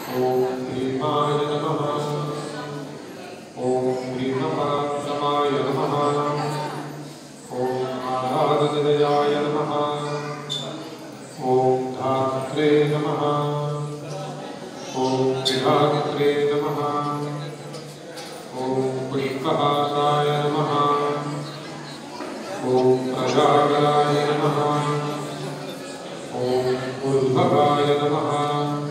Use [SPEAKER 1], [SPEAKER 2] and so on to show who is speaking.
[SPEAKER 1] ॐ भीमाय नमः। ॐ भीमपराक्रमाय नमः। ॐ आराधनिलयाय नमः। ॐ धात्रे नमः। ॐ विधात्रे नमः। ॐ पुष्पहासाय नमः। ॐ प्रजागराय नमः। ॐ उद्भवाय नमः।